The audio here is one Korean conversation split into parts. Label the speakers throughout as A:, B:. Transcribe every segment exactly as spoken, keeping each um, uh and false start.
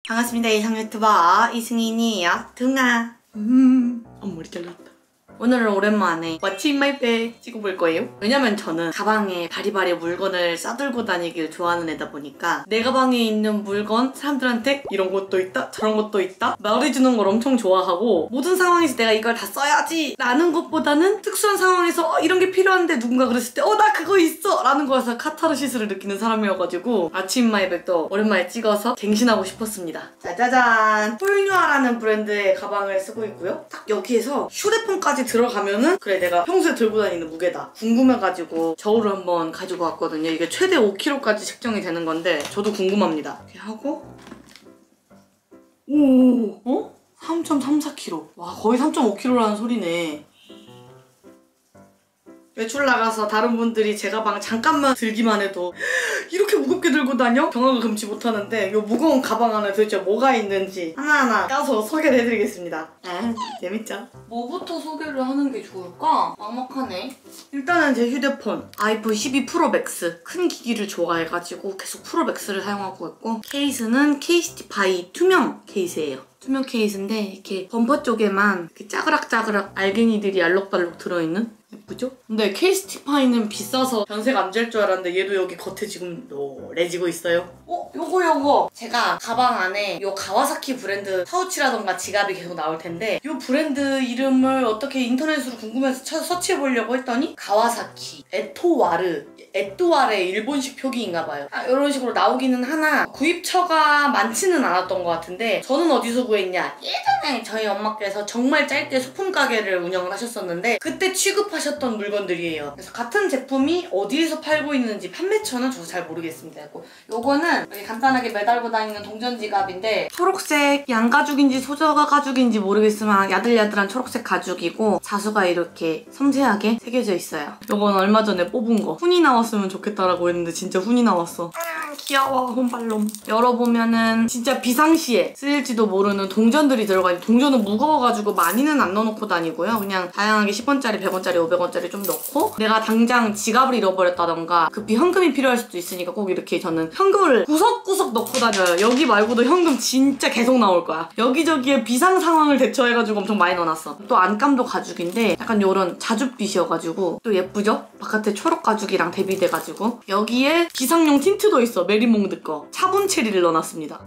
A: 반갑습니다. 이상 유튜버 이승인이에요. 둥아. 음, 앞머리 잘랐다. 오늘은 오랜만에 What's in my bag 찍어볼 거예요. 왜냐면 저는 가방에 바리바리 물건을 싸들고 다니길 좋아하는 애다 보니까 내 가방에 있는 물건 사람들한테 이런 것도 있다 저런 것도 있다 말해주는 걸 엄청 좋아하고, 모든 상황에서 내가 이걸 다 써야지 라는 것보다는 특수한 상황에서 어, 이런 게 필요한데 누군가 그랬을 때 어 나 그거 있어 라는 거에서 카타르시스를 느끼는 사람이어가지고 What's in my bag도 오랜만에 찍어서 갱신하고 싶었습니다. 짜자잔! 폴뉴아라는 브랜드의 가방을 쓰고 있고요. 딱 여기에서 휴대폰까지 들어가면은 그래 내가 평소에 들고 다니는 무게다 궁금해가지고 저울을 한번 가지고 왔거든요. 이게 최대 오 킬로그램까지 측정이 되는 건데 저도 궁금합니다. 이렇게 하고 오, 어? 삼 점 삼사 킬로그램. 와, 거의 삼 점 오 킬로그램라는 소리네. 외출 나가서 다른 분들이 제 가방 잠깐만 들기만 해도 이렇게 무겁게 들고 다녀? 경악을 금치 못하는데 이 무거운 가방 안에 도대체 뭐가 있는지 하나하나 까서 소개를 해드리겠습니다. 아, 재밌죠? 뭐부터 소개를 하는 게 좋을까? 막막하네. 일단은 제 휴대폰 아이폰 십이 프로 맥스, 큰 기기를 좋아해가지고 계속 프로 맥스를 사용하고 있고, 케이스는 케이스티파이 투명 케이스예요. 투명 케이스인데 이렇게 범퍼 쪽에만 이렇게 짜그락짜그락 알갱이들이 알록달록 들어있는? 예쁘죠? 근데 케이스티파이는 비싸서 변색 안 될 줄 알았는데 얘도 여기 겉에 지금 노래지고 있어요. 어? 요거 요거! 제가 가방 안에 요 가와사키 브랜드 파우치라던가 지갑이 계속 나올 텐데 요 브랜드 이름을 어떻게 인터넷으로 궁금해서 쳐, 서치해보려고 했더니 가와사키, 에토와르, 에뚜아르의 일본식 표기인가봐요. 아, 이런 식으로 나오기는 하나 구입처가 많지는 않았던 것 같은데, 저는 어디서 구했냐? 예전에 저희 엄마께서 정말 짧게 소품 가게를 운영을 하셨었는데 그때 취급하셨던 물건들이에요. 그래서 같은 제품이 어디에서 팔고 있는지 판매처는 저도 잘 모르겠습니다. 요거는 여기 간단하게 매달고 다니는 동전 지갑인데 초록색 양가죽인지 소저가 가죽인지 모르겠지만 야들야들한 초록색 가죽이고 자수가 이렇게 섬세하게 새겨져 있어요. 요건 얼마 전에 뽑은 거. 훈이 나왔으면 좋겠다라고 했는데 진짜 훈이 나왔어. 음, 귀여워. 혼발놈. 열어보면은 진짜 비상시에 쓰일지도 모르는 동전들이 들어가 있는, 동전은 무거워가지고 많이는 안 넣어놓고 다니고요. 그냥 다양하게 십 원짜리, 백 원짜리, 오백 원짜리 좀 넣고, 내가 당장 지갑을 잃어버렸다던가 급히 현금이 필요할 수도 있으니까 꼭 이렇게 저는 현금을 구석구석 넣고 다녀요. 여기 말고도 현금 진짜 계속 나올 거야. 여기저기에 비상 상황을 대처해가지고 엄청 많이 넣어놨어. 또 안감도 가죽인데 약간 요런 자줏빛이어가지고 또 예쁘죠? 바깥에 초록 가죽이랑 대비돼가지고 여기에 비상용 틴트도 있어. 메리몽드 거. 차분 체리를 넣어놨습니다.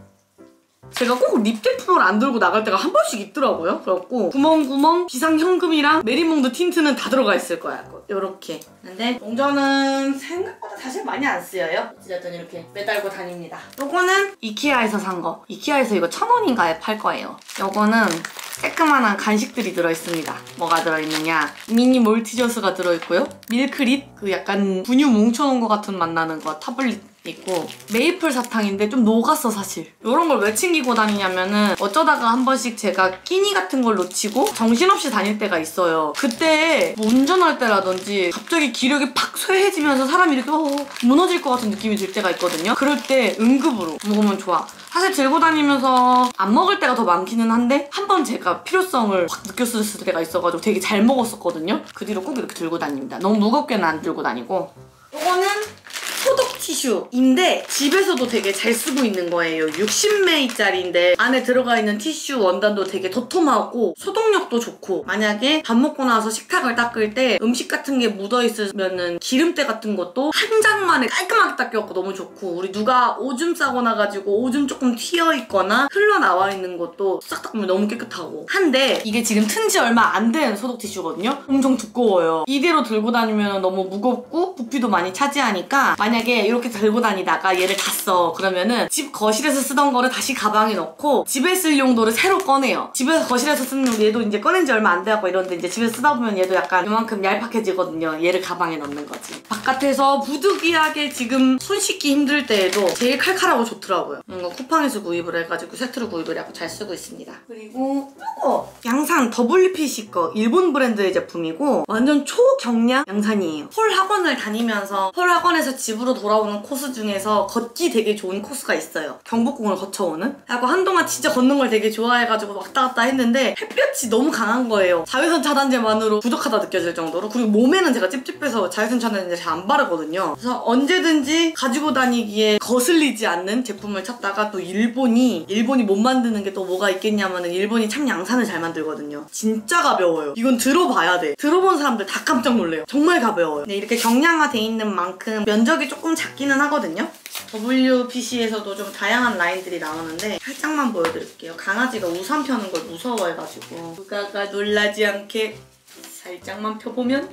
A: 제가 꼭 립 제품을 안 들고 나갈 때가 한 번씩 있더라고요. 그래갖고 구멍구멍 비상현금이랑 메리몽드 틴트는 다 들어가 있을 거야. 요렇게. 근데 동전은 생각보다 사실 많이 안 쓰여요. 어찌됐든 이렇게 매달고 다닙니다. 요거는 이케아에서 산 거. 이케아에서 이거 천 원인가에 팔 거예요. 요거는 새끄만한 간식들이 들어있습니다. 뭐가 들어있느냐? 미니 몰티저스가 들어있고요. 밀크릿, 그 약간 분유 뭉쳐놓은 것 같은 맛 나는 거 타블릿 있고, 메이플 사탕인데 좀 녹았어 사실. 이런 걸 왜 챙기고 다니냐면은 어쩌다가 한 번씩 제가 끼니 같은 걸 놓치고 정신없이 다닐 때가 있어요. 그때 뭐 운전할 때라든지 갑자기 기력이 팍 쇠해지면서 사람이 이렇게 어, 무너질 것 같은 느낌이 들 때가 있거든요. 그럴 때 응급으로 먹으면 좋아. 사실 들고 다니면서 안 먹을 때가 더 많기는 한데 한 번 제가 필요성을 확 느꼈을 때가 있어가지고 되게 잘 먹었었거든요. 그 뒤로 꼭 이렇게 들고 다닙니다. 너무 무겁게는 안 들고 다니고. 이거는 소독 티슈인데 집에서도 되게 잘 쓰고 있는 거예요. 육십 밀리리터짜리인데 안에 들어가 있는 티슈 원단도 되게 도톰하고 소독력도 좋고, 만약에 밥 먹고 나서 식탁을 닦을 때 음식 같은 게 묻어있으면은 기름때 같은 것도 한 장만에 깔끔하게 닦여갖고 너무 좋고, 우리 누가 오줌 싸고 나가지고 오줌 조금 튀어있거나 흘러나와 있는 것도 싹 닦으면 너무 깨끗하고 한데, 이게 지금 튼 지 얼마 안 된 소독 티슈거든요? 엄청 두꺼워요. 이대로 들고 다니면 너무 무겁고 부피도 많이 차지하니까 만약에 이렇게 들고 다니다가 얘를 다 써. 그러면은 집 거실에서 쓰던 거를 다시 가방에 넣고 집에 쓸 용도를 새로 꺼내요. 집에서 거실에서 쓰는 얘도 이제 꺼낸 지 얼마 안 돼갖고 이런데 이제 집에서 쓰다 보면 얘도 약간 이만큼 얄팍해지거든요. 얘를 가방에 넣는 거지. 바깥에서 부득이하게 지금 손 씻기 힘들 때에도 제일 칼칼하고 좋더라고요. 이거 쿠팡에서 구입을 해가지고 세트로 구입을 해갖고 잘 쓰고 있습니다. 그리고 이거 양산 더블유피씨 거 일본 브랜드의 제품이고 완전 초경량 양산이에요. 폴 학원을 다니면서 폴 학원에서 집으로 돌아오 올라오는 코스 중에서 걷기 되게 좋은 코스가 있어요. 경복궁을 거쳐오는? 하고 한동안 진짜 걷는 걸 되게 좋아해가지고 왔다 갔다 했는데 햇볕이 너무 강한 거예요. 자외선 차단제만으로 부족하다 느껴질 정도로. 그리고 몸에는 제가 찝찝해서 자외선 차단제 잘 안 바르거든요. 그래서 언제든지 가지고 다니기에 거슬리지 않는 제품을 찾다가 또 일본이 일본이 못 만드는 게 또 뭐가 있겠냐면은 일본이 참 양산을 잘 만들거든요. 진짜 가벼워요. 이건 들어봐야 돼. 들어본 사람들 다 깜짝 놀래요. 정말 가벼워요. 네, 이렇게 경량화돼 있는 만큼 면적이 조금 작기는 하거든요. 더블유피씨에서도 좀 다양한 라인들이 나오는데 살짝만 보여드릴게요. 강아지가 우산 펴는 걸 무서워해가지고 누가가 놀라지 않게 살짝만 펴보면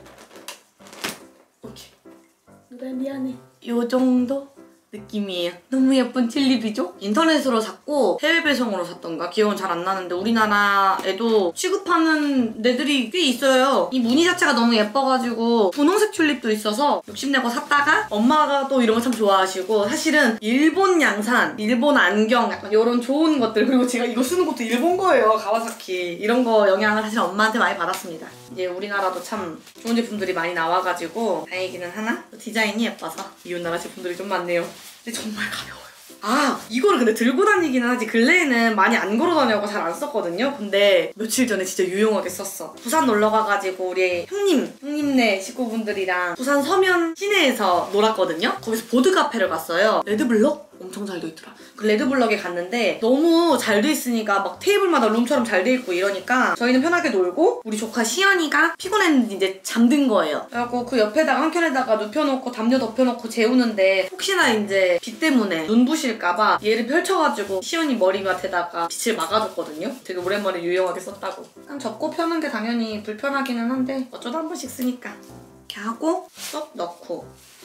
A: 오케이. 누가 미안해. 요 정도 느낌이에요. 너무 예쁜 튤립이죠? 인터넷으로 샀고 해외 배송으로 샀던가 기억은 잘 안 나는데 우리나라에도 취급하는 애들이 꽤 있어요. 이 무늬 자체가 너무 예뻐가지고 분홍색 튤립도 있어서 욕심내고 샀다가 엄마가 또 이런 거 참 좋아하시고 사실은 일본 양산, 일본 안경 약간 이런 좋은 것들 그리고 제가 이거 쓰는 것도 일본 거예요. 가와사키 이런 거 영향을 사실 엄마한테 많이 받았습니다. 이제 우리나라도 참 좋은 제품들이 많이 나와가지고 다행이기는 하나 디자인이 예뻐서 이웃나라 제품들이 좀 많네요. 근데 정말 가벼워요. 아 이거를 근데 들고 다니기는 하지 근래에는 많이 안 걸어 다녀고 잘 안 썼거든요. 근데 며칠 전에 진짜 유용하게 썼어. 부산 놀러 가가지고 우리 형님, 형님네 식구분들이랑 부산 서면 시내에서 놀았거든요. 거기서 보드 카페를 갔어요. 레드블럭? 엄청 잘 돼 있더라. 그 레드블럭에 갔는데 너무 잘 돼 있으니까 막 테이블마다 룸처럼 잘 돼 있고 이러니까 저희는 편하게 놀고 우리 조카 시연이가 피곤했는지 이제 잠든 거예요. 그래갖고 그 옆에다가 한 켠에다가 눕혀놓고 담요 덮여놓고 재우는데 혹시나 이제 빛 때문에 눈부실까봐 얘를 펼쳐가지고 시연이 머리맡에다가 빛을 막아줬거든요. 되게 오랜만에 유용하게 썼다고. 그냥 접고 펴는 게 당연히 불편하기는 한데 어쩌다 한 번씩 쓰니까 이렇게 하고 쏙 넣고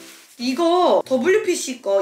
A: 이거 더블유피씨 거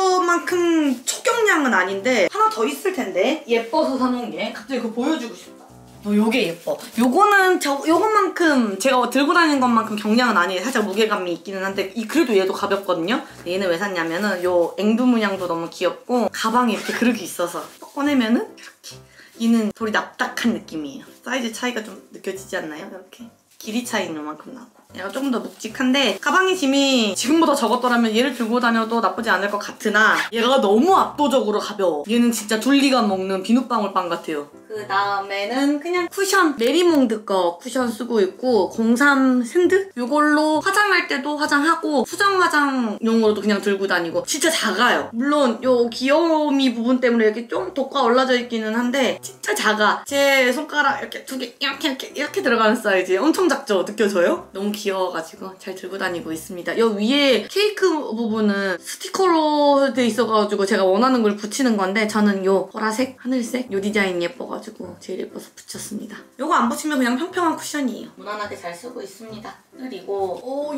A: 이거만큼 초경량은 아닌데 하나 더 있을 텐데 예뻐서 사놓은 게 갑자기 그거 보여주고 싶다. 어, 요게 예뻐. 요거는 저 요것만큼 제가 들고 다니는 것만큼 경량은 아니에요. 살짝 무게감이 있기는 한데 이 그래도 얘도 가볍거든요. 얘는 왜 샀냐면은 요 앵두 문양도 너무 귀엽고 가방에 이렇게 그릇이 있어서 꺼내면은 이렇게 얘는 돌이 납작한 느낌이에요. 사이즈 차이가 좀 느껴지지 않나요? 이렇게 길이 차이는 요만큼 나고 얘가 조금 더 묵직한데 가방의 짐이 지금보다 적었더라면 얘를 들고 다녀도 나쁘지 않을 것 같으나 얘가 너무 압도적으로 가벼워. 얘는 진짜 둘리가 먹는 비눗방울빵 같아요. 그 다음에는 그냥 쿠션 메리몽드 거 쿠션 쓰고 있고 공삼 샌드? 이걸로 화장할 때도 화장하고 수정 화장용으로도 그냥 들고 다니고 진짜 작아요. 물론 요 귀여움이 부분 때문에 이렇게 좀 독과 올라져 있기는 한데 진짜 작아. 제 손가락 이렇게 두 개 이렇게 이렇게 이렇게 들어가는 사이즈 엄청 작죠? 느껴져요? 너무 귀여워가지고 잘 들고 다니고 있습니다. 요 위에 케이크 부분은 스티커로 돼 있어가지고 제가 원하는 걸 붙이는 건데 저는 요 보라색, 하늘색 요 디자인 예뻐가지고 제일 예뻐서 붙였습니다. 요거 안 붙이면 그냥 평평한 쿠션이에요. 무난하게 잘 쓰고 있습니다. 그리고 어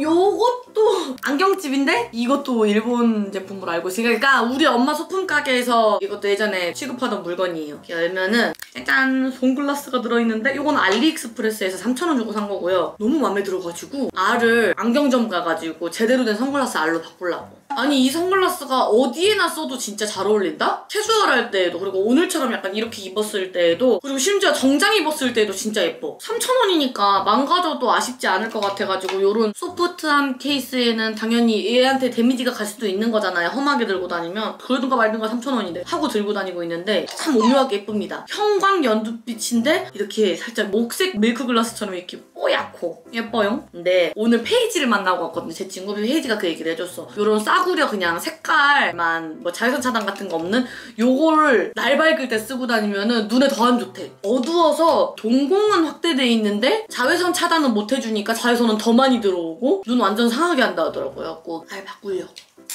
A: 요것도 안경집인데 이것도 일본 제품으로 알고 있어요. 그러니까 우리 엄마 소품 가게에서 이것도 예전에 취급하던 물건이에요. 열면은 짜잔 선글라스가 들어있는데 요건 알리익스프레스에서 삼천 원 주고 산 거고요. 너무 마음에 들어가지고 알을 안경점 가가지고 제대로 된 선글라스 알로 바꾸려고. 아니 이 선글라스가 어디에나 써도 진짜 잘 어울린다? 캐주얼 할 때에도 그리고 오늘처럼 약간 이렇게 입었을 때에도 그리고 심지어 정장 입었을 때에도 진짜 예뻐. 삼천 원이니까 망가져도 아쉽지 않을 것 같아가지고 요런 소프트한 케이스에는 당연히 얘한테 데미지가 갈 수도 있는 거잖아요. 험하게 들고 다니면 그러든가 말든가 삼천 원인데 하고 들고 다니고 있는데 참 오묘하게 예쁩니다. 형광 연두빛인데 이렇게 살짝 목색 밀크글라스처럼 이렇게 뽀얗고 예뻐요. 근데 오늘 페이지를 만나고 왔거든요. 제 친구 페이지가 그 얘기를 해줬어. 요런 싸구려 그냥 색깔만 뭐 자외선 차단 같은 거 없는 요거를 날 밝을 때 쓰고 다니면은 눈에 더 안 좋대. 어두워서 동공은 확대돼 있는데 자외선 차단은 못 해주니까 자외선은 더 많이 들어오고 눈 완전 상하게 한다 하더라고요. 그래서 알 바꾸려고.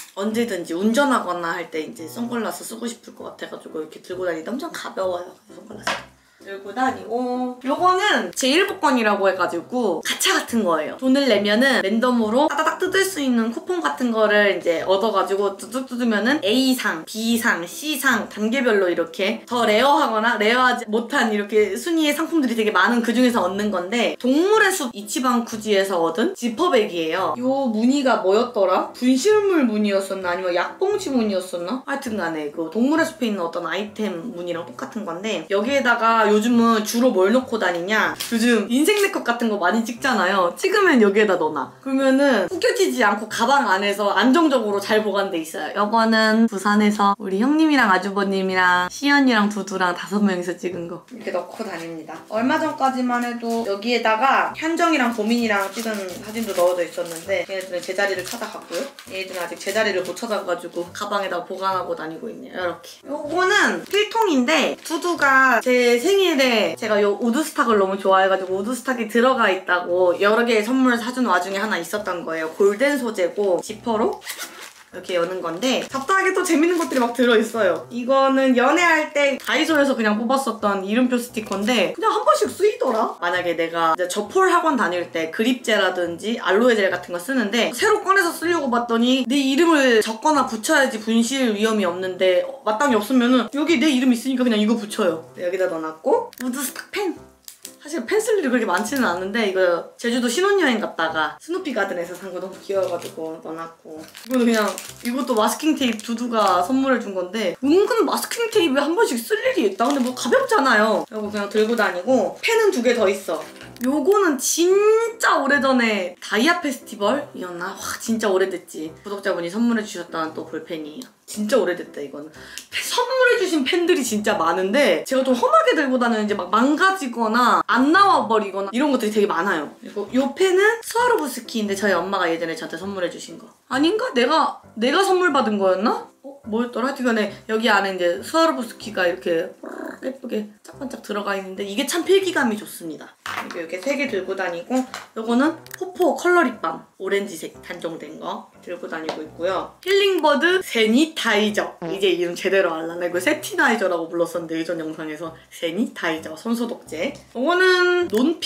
A: 언제든지 운전하거나 할 때 이제 선글라스 쓰고 싶을 것 같아가지고 이렇게 들고 다니는데 엄청 가벼워요. 선글라스. 들고 다니고 요거는 제일복권이라고 해가지고 가차 같은 거예요. 돈을 내면은 랜덤으로 따다닥 뜯을 수 있는 쿠폰 같은 거를 이제 얻어가지고 뚜둑 뜯으면은 A상, B상, C상 단계별로 이렇게 더 레어하거나 레어하지 못한 이렇게 순위의 상품들이 되게 많은 그 중에서 얻는 건데 동물의 숲 이치방 쿠지에서 얻은 지퍼백이에요. 요 무늬가 뭐였더라? 분실물 무늬였었나? 아니면 약봉지 무늬였었나? 하여튼 간에 그 동물의 숲에 있는 어떤 아이템 무늬랑 똑같은 건데 여기에다가 요즘은 주로 뭘 넣고 다니냐? 요즘 인생 네컷 같은 거 많이 찍잖아요. 찍으면 여기에다 넣어놔. 그러면은 구겨지지 않고 가방 안에서 안정적으로 잘 보관돼 있어요. 요거는 부산에서 우리 형님이랑 아주버님이랑 시연이랑 두두랑 다섯 명이서 찍은 거. 이렇게 넣고 다닙니다. 얼마 전까지만 해도 여기에다가 현정이랑 보민이랑 찍은 사진도 넣어져 있었는데 얘네들은 제자리를 찾아갔고요. 얘네들은 아직 제자리를 못 찾아가지고 가방에다 보관하고 다니고 있네요. 이렇게. 요거는 필통인데 두두가 제 생일에 제가 요 우드스탁을 너무 좋아해가지고 우드스탁이 들어가 있다고 여러 개의 선물을 사준 와중에 하나 있었던 거예요. 골덴 소재고 지퍼로 이렇게 여는 건데 잡다하게 또 재밌는 것들이 막 들어있어요. 이거는 연애할 때 다이소에서 그냥 뽑았었던 이름표 스티커인데 그냥 한 번씩 쓰이더라? 만약에 내가 이제 저폴 학원 다닐 때 그립제라든지 알로에 젤 같은 거 쓰는데 새로 꺼내서 쓰려고 봤더니 내 이름을 적거나 붙여야지 분실 위험이 없는데 마땅히 없으면은 여기 내 이름 있으니까 그냥 이거 붙여요. 여기다 넣어놨고 우드스탁 펜! 사실 펜 쓸 일이 그렇게 많지는 않은데 이거 제주도 신혼여행 갔다가 스누피 가든에서 산 거 너무 귀여워가지고 넣어놨고 이거는 그냥 이것도 마스킹 테이프 두두가 선물해준 건데 은근 마스킹 테이프에 한 번씩 쓸 일이 있다. 근데 뭐 가볍잖아요. 이거 그냥 들고 다니고 펜은 두 개 더 있어. 요거는 진짜 오래전에 다이아 페스티벌이었나? 와 진짜 오래됐지. 구독자분이 선물해주셨던 또 볼펜이에요. 진짜 오래됐다 이거는. 선물해주신 펜들이 진짜 많은데 제가 좀 험하게 들고 다니는지 막 망가지거나 안 나와버리거나 이런 것들이 되게 많아요. 그리고 요 펜은 스와로브스키인데 저희 엄마가 예전에 저한테 선물해주신 거. 아닌가? 내가 내가 선물 받은 거였나? 어? 뭐였더라? 하여튼간에 여기 안에 이제 스와로브스키가 이렇게 예쁘게 짝반짝 들어가 있는데 이게 참 필기감이 좋습니다. 이렇게 이렇게 세 개 들고 다니고 요거는 포포 컬러 립밤 오렌지색 단종된 거 들고 다니고 있고요. 힐링버드 세니타이저 이제 이름 제대로 알라나 이거 세티나이저라고 불렀었는데 예전 영상에서 세니타이저 손소독제. 요거는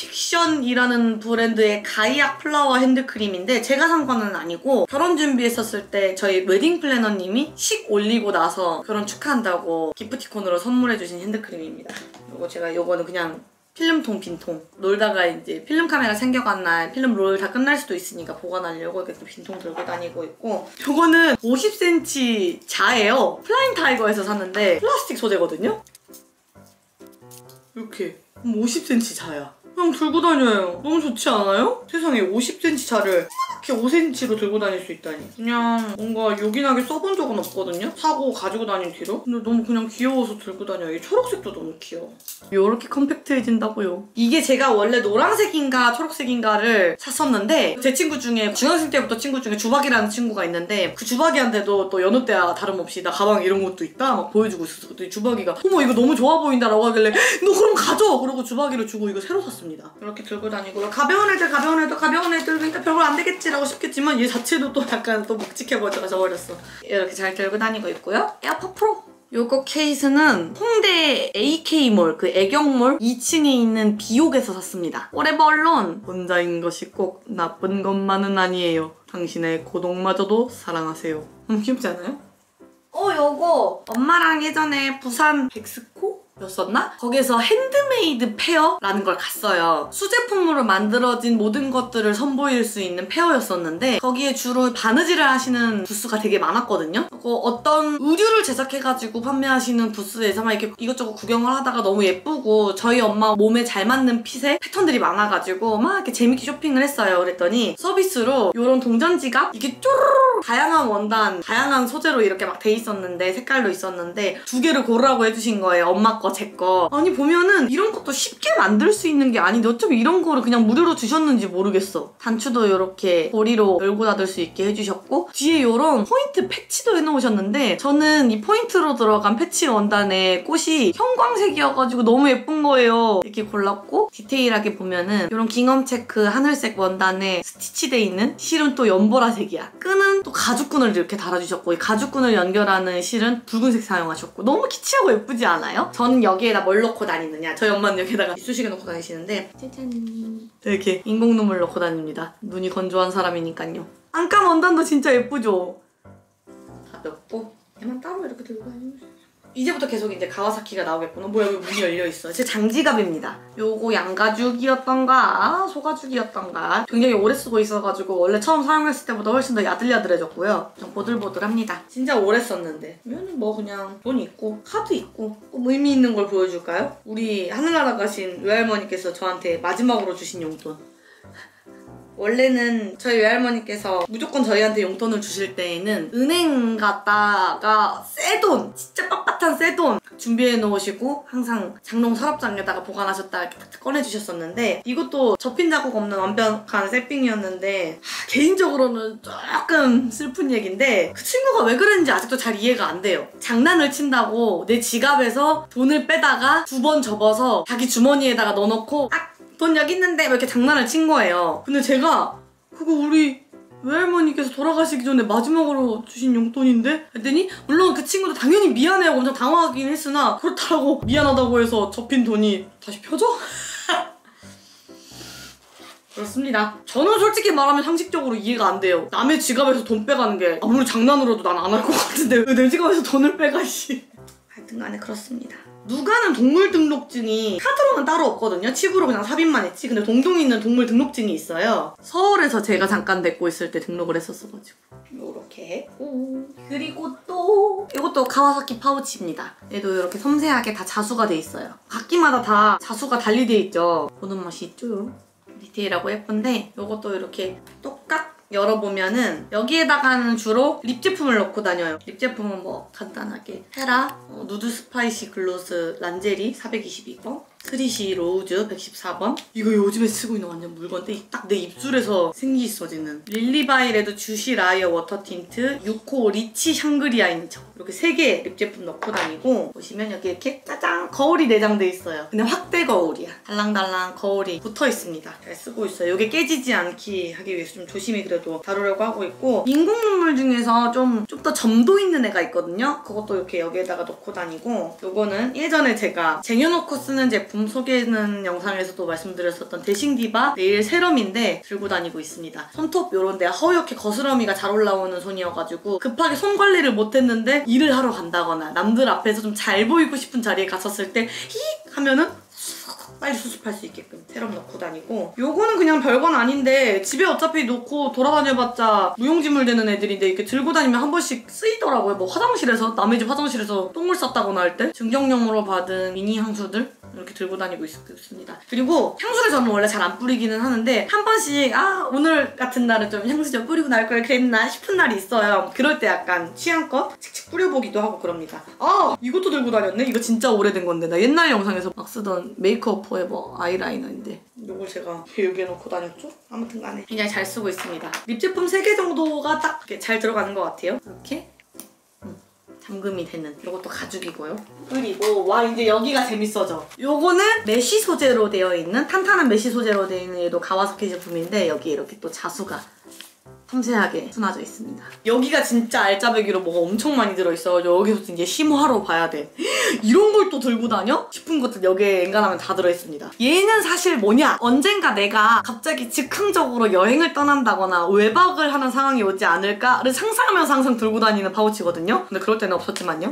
A: 논픽션이라는 브랜드의 가이악 플라워 핸드크림인데 제가 산 거는 아니고 결혼 준비했었을 때 저희 웨딩 플래너님이 식 올리고 나서 결혼 축하한다고 기프티콘으로 선물해주신 핸드크림입니다. 요거 제가 요거는 그냥 필름통 빈통 놀다가 이제 필름 카메라 생겨간 날 필름 롤 다 끝날 수도 있으니까 보관하려고 이렇게 빈통 들고 다니고 있고 요거는 오십 센티미터 자예요. 플라잉 타이거에서 샀는데 플라스틱 소재거든요? 이렇게 오십 센티미터 자야. 그냥 들고 다녀요. 너무 좋지 않아요? 세상에 오십 센티미터 자를 이렇게 오 센티미터로 들고 다닐 수 있다니. 그냥 뭔가 요긴하게 써본 적은 없거든요? 사고 가지고 다닌 뒤로? 근데 너무 그냥 귀여워서 들고 다녀요. 이 초록색도 너무 귀여워. 요렇게 컴팩트해진다고요. 이게 제가 원래 노란색인가 초록색인가를 샀었는데 제 친구 중에 중학생 때부터 친구 중에 주박이라는 친구가 있는데 그 주박이한테도 또 여느 때와 다름없이 나 가방 이런 것도 있다 막 보여주고 있었어. 그랬더니 주박이가 어머 이거 너무 좋아 보인다 라고 하길래 너 그럼 가져! 그러고 주박이를 주고 이거 새로 샀습니다. 이렇게 들고 다니고 가벼운 애들 가벼운 애들 가벼운 애들 그러니까 별거 안 되겠지 라고 싶겠지만 얘 자체도 또 약간 또 묵직해버려서 버렸어. 이렇게 잘 들고 다니고 있고요. 에어팟 프로! 요거 케이스는 홍대 에이케이몰 그 애경몰 이 층에 있는 비옥에서 샀습니다. 포레버얼론 혼자인 것이 꼭 나쁜 것만은 아니에요. 당신의 고독마저도 사랑하세요. 너무 귀엽지 않아요? 어 요거 엄마랑 예전에 부산 백스코? 였었나? 거기에서 핸드메이드 페어라는 걸 갔어요. 수제품으로 만들어진 모든 것들을 선보일 수 있는 페어였었는데 거기에 주로 바느질을 하시는 부스가 되게 많았거든요. 그리고 어떤 의류를 제작해가지고 판매하시는 부스에서 막 이렇게 이것저것 구경을 하다가 너무 예쁘고 저희 엄마 몸에 잘 맞는 핏의 패턴들이 많아가지고 막 이렇게 재밌게 쇼핑을 했어요. 그랬더니 서비스로 이런 동전 지갑 이게 쪼르르 다양한 원단, 다양한 소재로 이렇게 막 돼 있었는데 색깔로 있었는데 두 개를 고르라고 해주신 거예요. 엄마 거, 제 거. 아니 보면은 이런 것도 쉽게 만들 수 있는 게 아닌데 어차피 이런 거를 그냥 무료로 주셨는지 모르겠어. 단추도 이렇게 고리로 열고 닫을 수 있게 해주셨고 뒤에 이런 포인트 패치도 해놓으셨는데 저는 이 포인트로 들어간 패치 원단에 꽃이 형광색이어가지고 너무 예쁜 거예요. 이렇게 골랐고 디테일하게 보면은 이런 깅엄 체크 하늘색 원단에 스티치돼 있는 실은 또 연보라색이야. 끈은 또 가죽끈을 이렇게 달아주셨고 이 가죽끈을 연결하는 실은 붉은색 사용하셨고 너무 키치하고 예쁘지 않아요? 저는 여기에다 뭘 넣고 다니느냐 저희 엄마는 여기다가 이쑤시개 넣고 다니시는데 짜잔 이렇게 인공 눈물 넣고 다닙니다. 눈이 건조한 사람이니까요. 안감 원단도 진짜 예쁘죠? 가볍고 얘만 따로 이렇게 들고 다니면 이제부터 계속 이제 가와사키가 나오겠구나. 뭐야, 여기 문이 열려있어. 제 장지갑입니다. 요거 양가죽이었던가 소가죽이었던가 굉장히 오래 쓰고 있어가지고 원래 처음 사용했을 때보다 훨씬 더 야들야들해졌고요. 좀 보들보들합니다. 진짜 오래 썼는데. 그러면 뭐 그냥 돈 있고 카드 있고 뭐 의미 있는 걸 보여줄까요? 우리 하늘나라 가신 외할머니께서 저한테 마지막으로 주신 용돈. 원래는 저희 외할머니께서 무조건 저희한테 용돈을 주실 때에는 은행 갔다가 새 돈, 진짜 빳빳한 새 돈 준비해 놓으시고 항상 장롱 서랍장에다가 보관하셨다가 이렇게 탁탁 꺼내주셨었는데 이것도 접힌 자국 없는 완벽한 새삥이었는데 하, 개인적으로는 조금 슬픈 얘기인데 그 친구가 왜 그랬는지 아직도 잘 이해가 안 돼요. 장난을 친다고 내 지갑에서 돈을 빼다가 두 번 접어서 자기 주머니에다가 넣어놓고 딱 돈 여기 있는데 뭐 이렇게 장난을 친 거예요. 근데 제가 그거 우리 외할머니께서 돌아가시기 전에 마지막으로 주신 용돈인데? 했더니 물론 그 친구도 당연히 미안해하고 엄청 당황하긴 했으나 그렇다고 미안하다고 해서 접힌 돈이 다시 펴져? 그렇습니다. 저는 솔직히 말하면 상식적으로 이해가 안 돼요. 남의 지갑에서 돈 빼가는 게 아무리 장난으로도 난 안 할 것 같은데 왜 내 지갑에서 돈을 빼가 씨. 하여튼 간에 그렇습니다. 누가는 동물 등록증이 카드로는 따로 없거든요. 칩으로 그냥 삽입만 했지. 근데 동동이 있는 동물 등록증이 있어요. 서울에서 제가 잠깐 데리고 있을 때 등록을 했었어가지고 요렇게 했고 그리고 또 이것도 가와사키 파우치입니다. 얘도 이렇게 섬세하게 다 자수가 돼 있어요. 각기마다 다 자수가 달리 돼 있죠. 보는 맛이 있죠. 디테일하고 예쁜데 이것도 이렇게 똑같 열어보면은 여기에다가는 주로 립 제품을 넣고 다녀요. 립 제품은 뭐 간단하게 헤라, 어, 누드 스파이시 글로스 란제리 사백이십이 번, 스리시 로우즈 백십사 번. 이거 요즘에 쓰고 있는 완전 물건인데 딱 내 입술에서 생기있어지는 릴리바이레드 주시 라이어 워터 틴트 육 호 리치 샹그리아인 척. 이렇게 세 개 립 제품 넣고 다니고 보시면 여기 이렇게 짜잔 거울이 내장돼 있어요. 근데 확대 거울이야. 달랑달랑 거울이 붙어 있습니다. 잘 쓰고 있어요. 이게 깨지지 않게 하기 위해서 좀 조심히 그래도 다루려고 하고 있고 인공 눈물 중에서 좀 좀 더 점도 있는 애가 있거든요. 그것도 이렇게 여기에다가 넣고 다니고 요거는 예전에 제가 쟁여놓고 쓰는 제품 소개하는 영상에서도 말씀드렸었던 데싱디바 네일 세럼인데 들고 다니고 있습니다. 손톱 요런 데 허옇게 거스러미가 잘 올라오는 손이어가지고 급하게 손 관리를 못했는데 일을 하러 간다거나 남들 앞에서 좀 잘 보이고 싶은 자리에 갔었을 때 히 하면은 빨리 수습할 수 있게끔 세럼 넣고 다니고 요거는 그냥 별건 아닌데 집에 어차피 놓고 돌아다녀봤자 무용지물 되는 애들인데 이렇게 들고 다니면 한 번씩 쓰이더라고요. 뭐 화장실에서 남의 집 화장실에서 똥을 쌌다거나 할 때 증정용으로 받은 미니 향수들 이렇게 들고 다니고 있습니다. 그리고 향수를 저는 원래 잘 안 뿌리기는 하는데 한 번씩 아 오늘 같은 날은 좀 향수 좀 뿌리고 날 걸 그랬나 싶은 날이 있어요. 그럴 때 약간 취향껏 칙칙 뿌려보기도 하고 그럽니다. 아 이것도 들고 다녔네? 이거 진짜 오래된 건데 나 옛날 영상에서 막 쓰던 메이크업 포에버 아이라이너인데 이걸 제가 여기에 놓고 다녔죠? 아무튼 간에 굉장히 잘 쓰고 있습니다. 립 제품 세 개 정도가 딱 잘 들어가는 것 같아요. 이렇게 잠금이 되는 이것도 가죽이고요. 그리고 와 이제 여기가 재밌어져. 요거는 메쉬 소재로 되어 있는 탄탄한 메쉬 소재로 되어 있는 얘도 가와사키 제품인데 여기 이렇게 또 자수가 섬세하게 수놔져 있습니다. 여기가 진짜 알짜배기로 뭐가 엄청 많이 들어있어. 여기서 이제 심화로 봐야 돼. 이런 걸 또 들고 다녀? 싶은 것들 여기에 엔간하면 다 들어있습니다. 얘는 사실 뭐냐? 언젠가 내가 갑자기 즉흥적으로 여행을 떠난다거나 외박을 하는 상황이 오지 않을까를 상상하면서 항상 들고 다니는 파우치거든요. 근데 그럴 때는 없었지만요.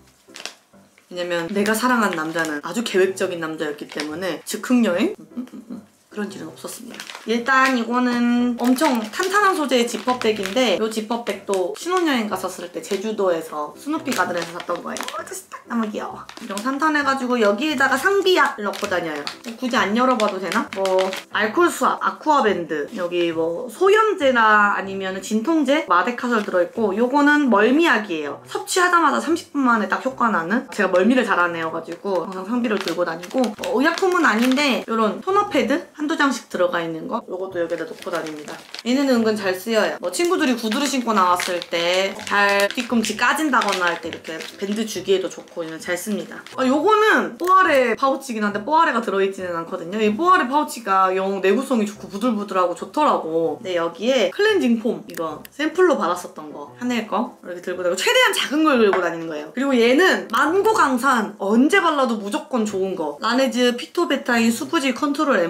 A: 왜냐면 내가 사랑한 남자는 아주 계획적인 남자였기 때문에 즉흥여행? 그런 일은 없었습니다. 일단 이거는 엄청 탄탄한 소재의 지퍼백인데 이 지퍼백도 신혼여행 갔었을 때 제주도에서 스누피 가든에서 샀던 거예요. 어, 진짜 딱 너무 귀여워. 엄청 탄탄해가지고 여기에다가 상비약을 넣고 다녀요. 굳이 안 열어봐도 되나? 뭐 알콜 수압, 아쿠아밴드, 여기 뭐 소염제나 아니면 진통제, 마데카솔 들어있고 요거는 멀미약이에요. 섭취하자마자 삼십 분 만에 딱 효과 나는? 제가 멀미를 잘 안 해여가지고 항상 상비를 들고 다니고 뭐 의약품은 아닌데 이런 토너 패드? 한두 장씩 들어가 있는 거 요것도 여기다 놓고 다닙니다. 얘는 은근 잘 쓰여요. 뭐 친구들이 구두를 신고 나왔을 때 발 뒤꿈치 까진다거나 할 때 이렇게 밴드 주기에도 좋고 얘는 잘 씁니다. 아, 요거는 뽀아레 파우치긴 한데 뽀아레가 들어있지는 않거든요. 이 뽀아레 파우치가 영 내구성이 좋고 부들부들하고 좋더라고. 근데 여기에 클렌징 폼 이거 샘플로 받았었던 거 하늘 거 이렇게 들고 다니고 최대한 작은 걸 들고 다니는 거예요. 그리고 얘는 만고강산 언제 발라도 무조건 좋은 거 라네즈 피토베타인 수부지 컨트롤 앰플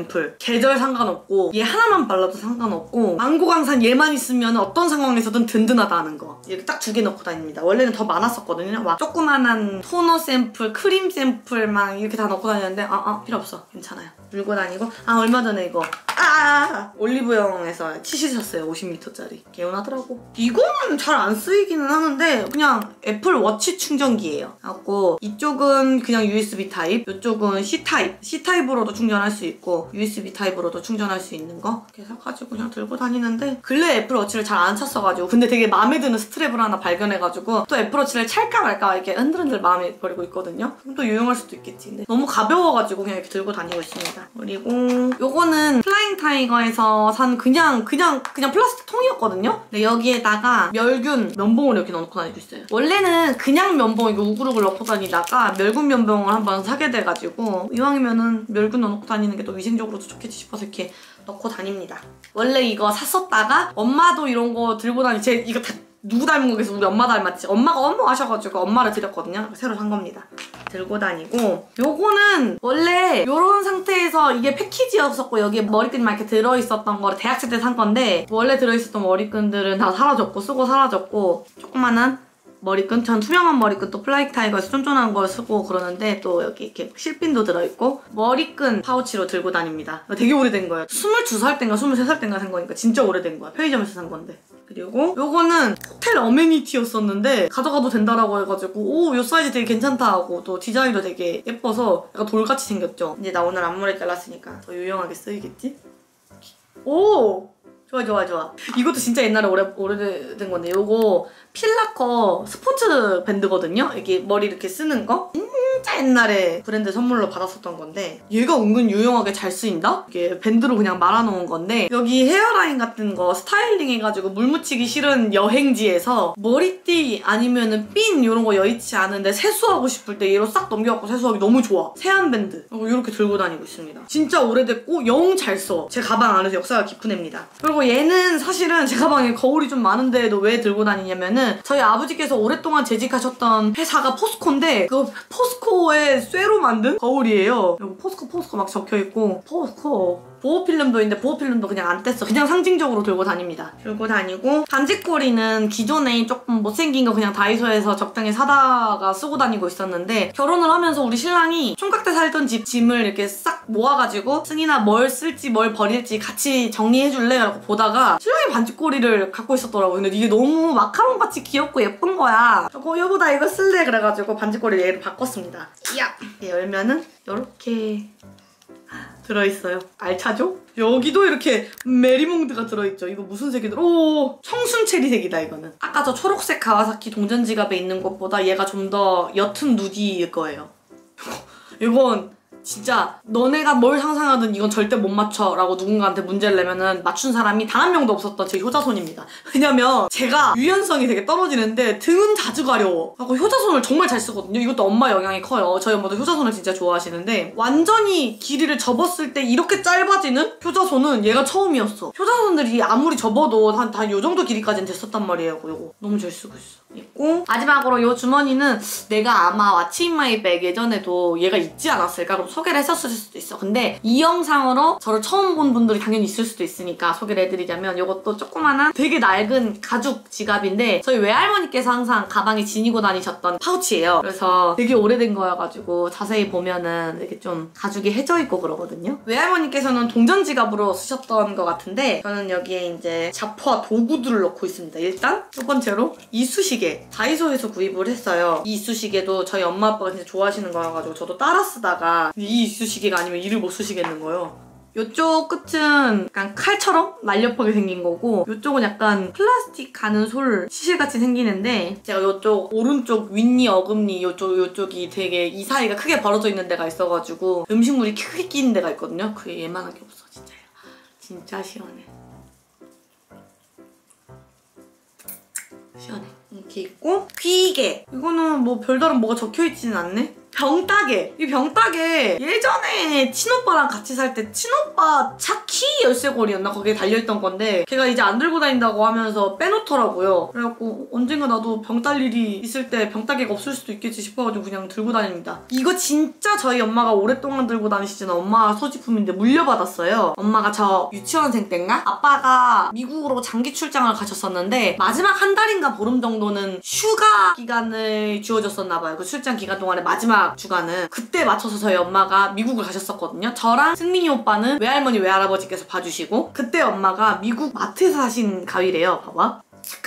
A: 계절 상관없고 얘 하나만 발라도 상관없고 망고강산 얘만 있으면 어떤 상황에서든 든든하다는 거. 이렇게 딱 두 개 넣고 다닙니다. 원래는 더 많았었거든요. 막 조그만한 토너 샘플, 크림 샘플 막 이렇게 다 넣고 다녔는데 아, 아 필요 없어. 괜찮아요. 들고 다니고 아 얼마 전에 이거 아 올리브영에서 치시셨어요. 오십 미터짜리. 개운하더라고. 이거는 잘 안 쓰이기는 하는데 그냥 애플 워치 충전기예요. 그래갖고 이쪽은 그냥 유에스비 타입, 이쪽은 C 타입. C 타입으로도 충전할 수 있고 유에스비 타입으로도 충전할 수 있는 거 이렇게 해가지고 그냥 들고 다니는데 근래 애플 워치를 잘 안 찼어가지고 근데 되게 마음에 드는 스트랩을 하나 발견해가지고 또 애플 워치를 찰까 말까 이렇게 흔들흔들 마음에 버리고 있거든요. 그럼 또 유용할 수도 있겠지. 근데 너무 가벼워가지고 그냥 이렇게 들고 다니고 있습니다. 그리고 요거는 플라잉 타이거에서 산 그냥 그냥 그냥 플라스틱 통이었거든요. 근데 여기에다가 멸균 면봉을 이렇게 넣어놓고 다니고 있어요. 원래는 그냥 면봉 이거 우그룩을 넣고 다니다가 멸균 면봉을 한번 사게 돼가지고 이왕이면은 멸균 넣어놓고 다니는 게 또 위생적으로도 좋겠지 싶어서 이렇게 넣고 다닙니다. 원래 이거 샀었다가 엄마도 이런 거 들고 다니 제 이거 다 누구 닮은 거겠어? 우리 엄마 닮았지? 엄마가 어머 하셔가지고 엄마를 드렸거든요. 새로 산 겁니다. 들고 다니고 요거는 원래 요런 상태에서 이게 패키지였었고 여기에 머리끈이 막 이렇게 들어있었던 거를 대학생 때 산 건데 원래 들어있었던 머리끈들은 다 사라졌고 쓰고 사라졌고 조그만한 머리끈, 전 투명한 머리끈 또 플라잉 타이거에서 쫀쫀한 걸 쓰고 그러는데 또 여기 이렇게 실핀도 들어있고 머리끈 파우치로 들고 다닙니다. 되게 오래된 거예요. 스물두 살 땐가 스물세 살 땐가 산 거니까 진짜 오래된 거야. 편의점에서 산 건데. 그리고 요거는 호텔 어메니티였었는데 가져가도 된다라고 해가지고 오, 요 사이즈 되게 괜찮다 하고 또 디자인도 되게 예뻐서 약간 돌같이 생겼죠. 이제 나 오늘 앞머리 잘랐으니까 더 유용하게 쓰이겠지? 오! 좋아 좋아 좋아. 이것도 진짜 옛날에 오래, 오래된 건데 요거 필라커 스포츠 밴드거든요? 이게 머리 이렇게 쓰는 거? 진짜 옛날에 브랜드 선물로 받았었던 건데 얘가 은근 유용하게 잘 쓰인다? 이게 밴드로 그냥 말아놓은 건데 여기 헤어라인 같은 거 스타일링 해가지고 물 묻히기 싫은 여행지에서 머리띠 아니면은 핀 이런 거 여의치 않은데 세수하고 싶을 때 얘로 싹 넘겨갖고 세수하기 너무 좋아. 세안 밴드. 이렇게 들고 다니고 있습니다. 진짜 오래됐고 영 잘 써. 제 가방 안에서 역사가 깊은 애입니다. 그리고 얘는 사실은 제 가방에 거울이 좀 많은데도 왜 들고 다니냐면은 저희 아버지께서 오랫동안 재직하셨던 회사가 포스코인데 그 포스코의 쇠로 만든 거울이에요. 여기 포스코 포스코 막 적혀있고 포스코 보호필름도 있는데 보호필름도 그냥 안 뗐어. 그냥 상징적으로 들고 다닙니다. 들고 다니고 반지꼬리는 기존에 조금 못생긴 거 그냥 다이소에서 적당히 사다가 쓰고 다니고 있었는데 결혼을 하면서 우리 신랑이 총각 때 살던 집 짐을 이렇게 싹 모아가지고 승인아 뭘 쓸지 뭘 버릴지 같이 정리해줄래? 라고 보다가 신랑이 반지꼬리를 갖고 있었더라고요. 근데 이게 너무 마카롱같이 귀엽고 예쁜 거야. 어, 여보 나 이거 쓸래? 그래가지고 반지꼬리를 얘로 바꿨습니다. 야! 열면은 요렇게 들어있어요. 알차죠? 여기도 이렇게 메리몽드가 들어있죠. 이거 무슨 색이더라? 오, 청순 체리색이다 이거는. 아까 저 초록색 가와사키 동전 지갑에 있는 것보다 얘가 좀 더 옅은 누디일 거예요. 이건 진짜 너네가 뭘 상상하든 이건 절대 못 맞춰 라고 누군가한테 문제를 내면은 맞춘 사람이 단 한 명도 없었던 제 효자손입니다. 왜냐면 제가 유연성이 되게 떨어지는데 등은 자주 가려워. 하고 효자손을 정말 잘 쓰거든요. 이것도 엄마 영향이 커요. 저희 엄마도 효자손을 진짜 좋아하시는데 완전히 길이를 접었을 때 이렇게 짧아지는 효자손은 얘가 처음이었어. 효자손들이 아무리 접어도 한 요 정도 길이까지는 됐었단 말이에요. 요거 너무 잘 쓰고 있어. 있고 마지막으로 이 주머니는 내가 아마 왓츠 인 마이 백 예전에도 얘가 있지 않았을까? 그럼 소개를 했었을 수도 있어. 근데 이 영상으로 저를 처음 본 분들이 당연히 있을 수도 있으니까 소개를 해드리자면 이것도 조그만한 되게 낡은 가죽 지갑인데 저희 외할머니께서 항상 가방에 지니고 다니셨던 파우치예요. 그래서 되게 오래된 거여가지고 자세히 보면은 이렇게 좀 가죽이 해져 있고 그러거든요. 외할머니께서는 동전 지갑으로 쓰셨던 것 같은데 저는 여기에 이제 잡화 도구들을 넣고 있습니다. 일단 첫 번째로 이쑤시개 다이소에서 구입을 했어요. 이 이쑤시개도 저희 엄마 아빠가 진짜 좋아하시는 거여가지고 저도 따라 쓰다가 이 이쑤시개가 아니면 이를 못 쓰시겠는 거예요. 이쪽 끝은 약간 칼처럼 날렵하게 생긴 거고 이쪽은 약간 플라스틱 가는 솔 시실같이 생기는데 제가 이쪽 오른쪽 윗니 어금니 이쪽 이쪽이 되게 이 사이가 크게 벌어져 있는 데가 있어가지고 음식물이 크게 끼는 데가 있거든요. 그게 얘만하게 없어. 진짜 진짜 시원해. 시원해. 이렇게 있고 귀이개. 이거는 뭐 별다른 뭐가 적혀있지는 않네? 병따개. 이 병따개 예전에 친오빠랑 같이 살 때 친오빠 차키 열쇠고리였나? 거기에 달려있던 건데 걔가 이제 안 들고 다닌다고 하면서 빼놓더라고요. 그래갖고 언젠가 나도 병 딸 일이 있을 때 병따개가 없을 수도 있겠지 싶어가지고 그냥 들고 다닙니다. 이거 진짜 저희 엄마가 오랫동안 들고 다니시잖아. 엄마 소지품인데 물려받았어요. 엄마가 저 유치원생 때인가? 아빠가 미국으로 장기 출장을 가셨었는데 마지막 한 달인가 보름 정도는 휴가 기간을 주어졌었나봐요. 그 출장 기간 동안에 마지막 주간은 그때 맞춰서 저희 엄마가 미국을 가셨었거든요. 저랑 승민이 오빠는 외할머니 외할아버지께서 봐주시고 그때 엄마가 미국 마트에서 사신 가위래요. 봐봐.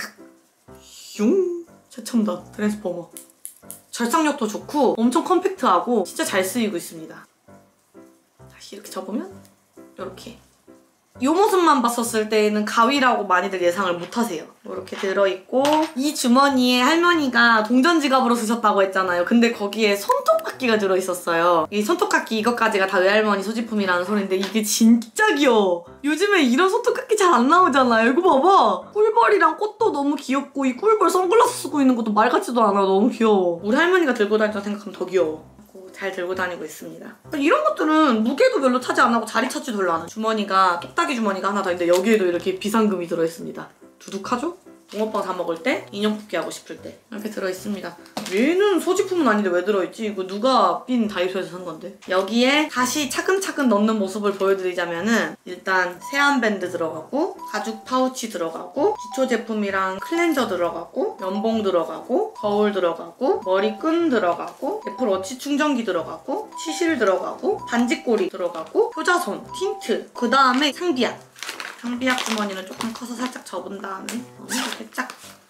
A: 슝 최첨단 트랜스포머. 절삭력도 좋고 엄청 컴팩트하고 진짜 잘 쓰이고 있습니다. 다시 이렇게 접으면 이렇게. 이 모습만 봤었을 때는 가위라고 많이들 예상을 못하세요. 이렇게 들어있고 이 주머니에 할머니가 동전 지갑으로 쓰셨다고 했잖아요. 근데 거기에 손톱깎이가 들어있었어요. 이 손톱깎이 이것까지가 다 외할머니 소지품이라는 소리인데 이게 진짜 귀여워. 요즘에 이런 손톱깎이 잘 안 나오잖아요. 이거 봐봐. 꿀벌이랑 꽃도 너무 귀엽고 이 꿀벌 선글라스 쓰고 있는 것도 말 같지도 않아. 너무 귀여워. 우리 할머니가 들고 다닌다 생각하면 더 귀여워. 잘 들고 다니고 있습니다. 이런 것들은 무게도 별로 차지 안 하고 자리 차지도 별로 안 해요. 주머니가 똑딱이 주머니가 하나 더 있는데 여기에도 이렇게 비상금이 들어있습니다. 두둑하죠? 붕어빵 사 먹을 때, 인형 뽑기 하고 싶을 때 이렇게 들어있습니다. 얘는 소지품은 아닌데 왜 들어있지? 이거 누가 빈 다이소에서 산 건데? 여기에 다시 차근차근 넣는 모습을 보여드리자면은 일단 세안밴드 들어가고 가죽 파우치 들어가고 기초 제품이랑 클렌저 들어가고 면봉 들어가고 거울 들어가고 머리끈 들어가고 애플워치 충전기 들어가고 치실 들어가고 반지꼬리 들어가고 효자손, 틴트, 그 다음에 상비약. 상비약 주머니는 조금 커서 살짝 접은 다음에 이렇게 쫙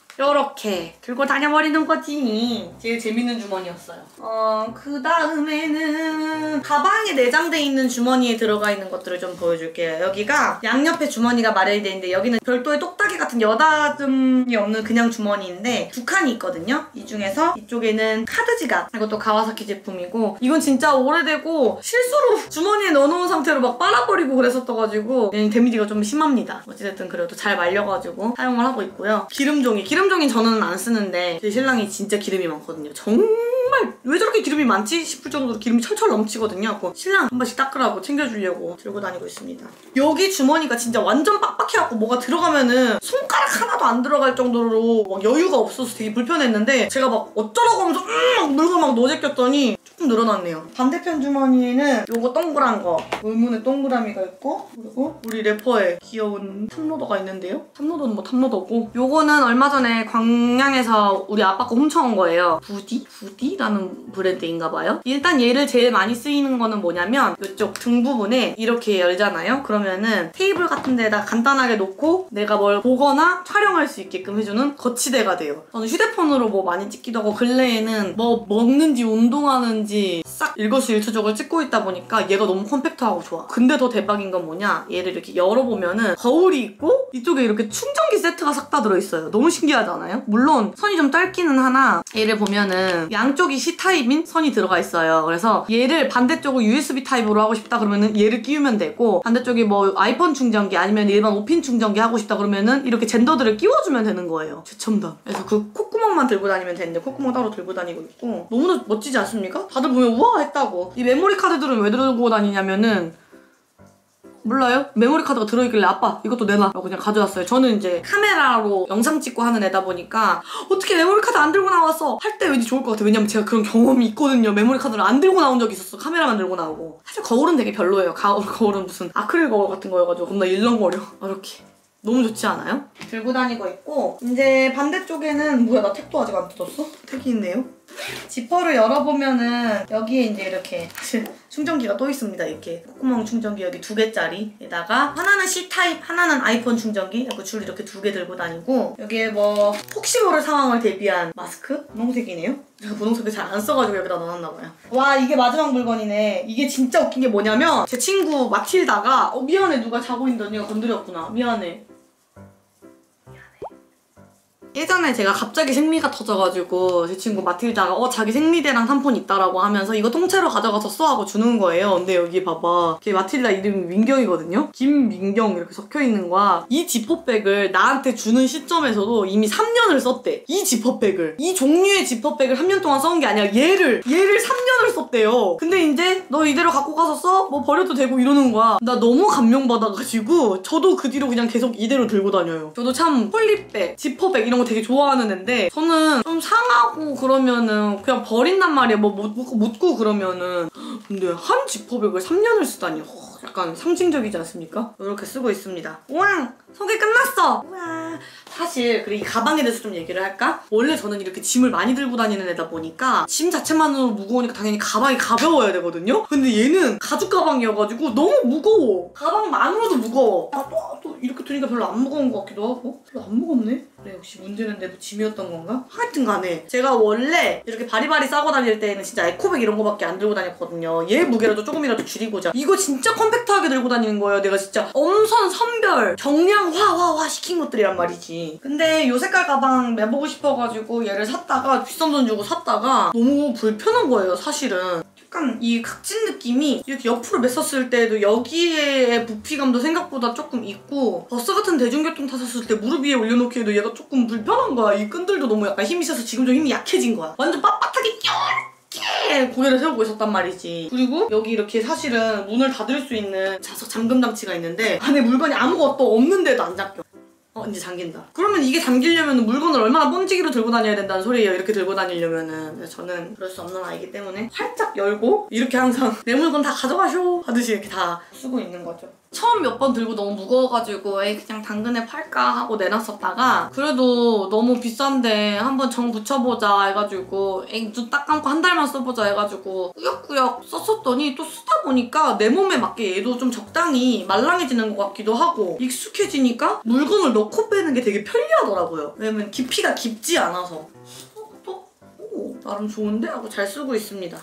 A: 요렇게 들고 다녀버리는 거지. 제일 재밌는 주머니였어요. 어, 그 다음에는 가방에 내장돼 있는 주머니에 들어가 있는 것들을 좀 보여줄게요. 여기가 양옆에 주머니가 마련이 돼 있는데 여기는 별도의 똑딱이 같은 여닫음이 없는 그냥 주머니인데 두 칸이 있거든요. 이 중에서 이쪽에는 카드 지갑. 이것도 가와사키 제품이고 이건 진짜 오래되고 실수로 주머니에 넣어놓은 상태로 막 빨아버리고 그랬었어가지고 데미지가 좀 심합니다. 어찌됐든 그래도 잘 말려가지고 사용을 하고 있고요. 기름종이. 기름 기름종이 저는 안 쓰는데 제 신랑이 진짜 기름이 많거든요. 정말 왜 저렇게 기름이 많지 싶을 정도로 기름이 철철 넘치거든요. 그래서 신랑 한 번씩 닦으라고 챙겨주려고 들고 다니고 있습니다. 여기 주머니가 진짜 완전 빡빡해갖고 뭐가 들어가면은 손가락 하나도 안 들어갈 정도로 막 여유가 없어서 되게 불편했는데 제가 막 어쩌라고 하면서 음 막 물건 막 넣어제꼈더니 조금 늘어났네요. 반대편 주머니에는 요거 동그란 거 의문의 동그라미가 있고 그리고 우리 래퍼의 귀여운 탑로더가 있는데요. 탑로더는 뭐 탑로더고 요거는 얼마 전에 광양에서 우리 아빠 거 훔쳐온 거예요. 부디? 부디라는 브랜드인가 봐요. 일단 얘를 제일 많이 쓰이는 거는 뭐냐면 이쪽 등 부분에 이렇게 열잖아요. 그러면은 테이블 같은 데다 간단하게 놓고 내가 뭘 보거나 촬영할 수 있게끔 해주는 거치대가 돼요. 저는 휴대폰으로 뭐 많이 찍기도 하고 근래에는 뭐 먹는지 운동하는지 싹 일거수일투족을 찍고 있다 보니까 얘가 너무 컴팩트하고 좋아. 근데 더 대박인 건 뭐냐? 얘를 이렇게 열어보면은 거울이 있고 이쪽에 이렇게 충전기 세트가 싹 다 들어있어요. 너무 신기하지 않아요? 물론 선이 좀 짧기는 하나 얘를 보면은 양쪽이 C타입인 선이 들어가 있어요. 그래서 얘를 반대쪽으로 유에스비 타입으로 하고 싶다 그러면은 얘를 끼우면 되고 반대쪽에 뭐 아이폰 충전기 아니면 일반 오 핀 충전기 하고 싶다 그러면은 이렇게 젠더들을 끼워주면 되는 거예요. 최첨단. 그래서 그 콧구멍만 들고 다니면 되는데 콧구멍 따로 들고 다니고 있고 너무나 멋지지 않습니까? 다들 보면 우와 했다고. 이 메모리 카드들은 왜 들고 다니냐면은 몰라요? 메모리 카드가 들어있길래 아빠 이것도 내놔 라고 그냥 가져왔어요. 저는 이제 카메라로 영상 찍고 하는 애다 보니까 어떻게 메모리 카드 안 들고 나왔어? 할 때 왠지 좋을 것 같아. 왜냐면 제가 그런 경험이 있거든요. 메모리 카드를 안 들고 나온 적이 있었어. 카메라만 들고 나오고. 사실 거울은 되게 별로예요. 가, 거울은 무슨 아크릴 거울 같은 거여가지고 겁나 일렁거려. 이렇게. 너무 좋지 않아요? 들고 다니고 있고 이제 반대쪽에는 뭐야 나 택도 아직 안 뜯었어? 택이 있네요. 지퍼를 열어보면은 여기에 이제 이렇게 충전기가 또 있습니다. 이렇게 콧구멍 충전기 여기 두 개짜리에다가 하나는 C타입 하나는 아이폰 충전기 이렇게 줄 이렇게 두 개 들고 다니고 여기에 뭐 혹시 모를 상황을 대비한 마스크? 분홍색이네요? 제가 분홍색을 잘 안 써가지고 여기다 넣어놨나봐요. 와 이게 마지막 물건이네. 이게 진짜 웃긴 게 뭐냐면 제 친구 마틸다가 어 미안해 누가 자고 있는데 언니가 건드렸구나. 미안해. 예전에 제가 갑자기 생리가 터져가지고 제 친구 마틸다가 어 자기 생리대랑 탐폰 있다라고 하면서 이거 통째로 가져가서 써 하고 주는 거예요. 근데 여기 봐봐. 걔 마틸다 이름이 민경이거든요? 김민경 이렇게 적혀있는 거야. 이 지퍼백을 나한테 주는 시점에서도 이미 삼 년을 썼대. 이 지퍼백을. 이 종류의 지퍼백을 삼 년 동안 써온 게 아니라 얘를 얘를 삼 년을 썼대요. 근데 이제 너 이대로 갖고 가서 써? 뭐 버려도 되고 이러는 거야. 나 너무 감명받아가지고 저도 그 뒤로 그냥 계속 이대로 들고 다녀요. 저도 참 폴리백, 지퍼백 이런 거 되게 좋아하는 앤데 저는 좀 상하고 그러면은 그냥 버린단 말이야. 뭐 묻고, 묻고 그러면은. 근데 한 지퍼백을 삼 년을 쓰다니 약간 상징적이지 않습니까? 이렇게 쓰고 있습니다. 우와! 소개 끝났어! 우와! 사실 그리고 이 가방에 대해서 좀 얘기를 할까? 원래 저는 이렇게 짐을 많이 들고 다니는 애다 보니까 짐 자체만으로 무거우니까 당연히 가방이 가벼워야 되거든요? 근데 얘는 가죽 가방이어가지고 너무 무거워. 가방만으로도 무거워. 아, 또, 또 이렇게 두니까 별로 안 무거운 것 같기도 하고 별로 안 무겁네? 그래 역시 문제는 내도 짐이었던 건가? 하여튼 간에 제가 원래 이렇게 바리바리 싸고 다닐 때는 진짜 에코백 이런 거밖에 안 들고 다녔거든요. 얘 무게라도 조금이라도 줄이고자. 이거 진짜 컴팩트하게 들고 다니는 거예요. 내가 진짜 엄선, 선별, 정량 화화화 시킨 것들이란 말이지. 근데 요 색깔 가방 매보고 싶어가지고 얘를 샀다가 비싼 돈 주고 샀다가 너무 불편한 거예요 사실은. 약간 이 각진 느낌이 이렇게 옆으로 맸었을 때도 여기에 부피감도 생각보다 조금 있고 버스 같은 대중교통 탔었을 때 무릎 위에 올려놓기에도 얘가 조금 불편한 거야. 이 끈들도 너무 약간 힘이 세서 지금 좀 힘이 약해진 거야. 완전 빳빳하게 껴! 고개를 세우고 있었단 말이지. 그리고 여기 이렇게 사실은 문을 닫을 수 있는 자석 잠금 장치가 있는데 안에 물건이 아무것도 없는데도 안 잠겨. 어 이제 잠긴다. 그러면 이게 잠기려면 물건을 얼마나 번지기로 들고 다녀야 된다는 소리예요. 이렇게 들고 다니려면은. 그래서 저는 그럴 수 없는 아이기 때문에 활짝 열고 이렇게 항상 내 물건 다 가져가쇼 하듯이 이렇게 다 쓰고 있는 거죠. 처음 몇 번 들고 너무 무거워가지고 에이 그냥 당근에 팔까 하고 내놨었다가 그래도 너무 비싼데 한번 정 붙여보자 해가지고 에이 눈 딱 감고 한 달만 써보자 해가지고 꾸역꾸역 썼었더니 또 쓰다 보니까 내 몸에 맞게 얘도 좀 적당히 말랑해지는 것 같기도 하고 익숙해지니까 물건을 넣고 빼는 게 되게 편리하더라고요. 왜냐면 깊이가 깊지 않아서 어, 또 오, 나름 좋은데? 하고 잘 쓰고 있습니다.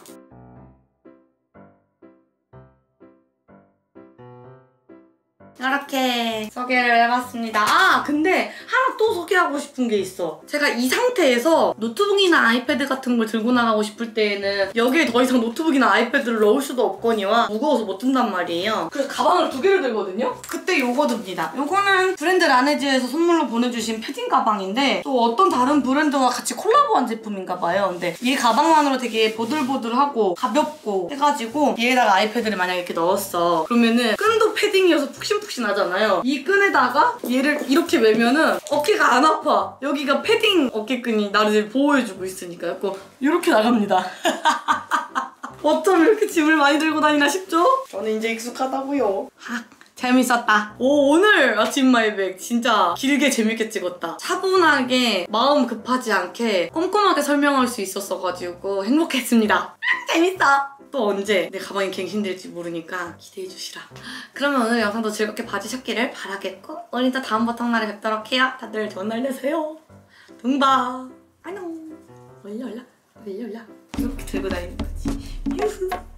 A: 이렇게 소개를 해봤습니다. 아 근데 하나 또 소개하고 싶은 게 있어. 제가 이 상태에서 노트북이나 아이패드 같은 걸 들고 나가고 싶을 때에는 여기에 더 이상 노트북이나 아이패드를 넣을 수도 없거니와 무거워서 못 든단 말이에요. 그래서 가방을 두 개를 들거든요? 그때 요거 듭니다. 요거는 브랜드 라네즈에서 선물로 보내주신 패딩 가방인데 또 어떤 다른 브랜드와 같이 콜라보한 제품인가 봐요. 근데 이 가방만으로 되게 보들보들하고 가볍고 해가지고 얘에다가 아이패드를 만약에 이렇게 넣었어. 그러면은 끈도 패딩이어서 푹신푹신 하잖아요. 이 끈에다가 얘를 이렇게 매면은 어깨가 안 아파. 여기가 패딩 어깨끈이 나를 보호해주고 있으니까 이렇게 나갑니다. 어쩜 이렇게 짐을 많이 들고 다니나 싶죠? 저는 이제 익숙하다고요. 하, 재밌었다. 오, 오늘 아침 마이백 진짜 길게 재밌게 찍었다. 차분하게 마음 급하지 않게 꼼꼼하게 설명할 수 있었어가지고 행복했습니다. 재밌다. 또 언제 내 가방이 갱신될지 모르니까 기대해주시라. 그러면 오늘 영상도 즐겁게 봐주셨기를 바라겠고 우리 또 다음 바탕날에 뵙도록 해요. 다들 좋은 날 되세요. 둥바 안녕. 올려올라 올려올라 이렇게 들고 다니는 거지. 유후.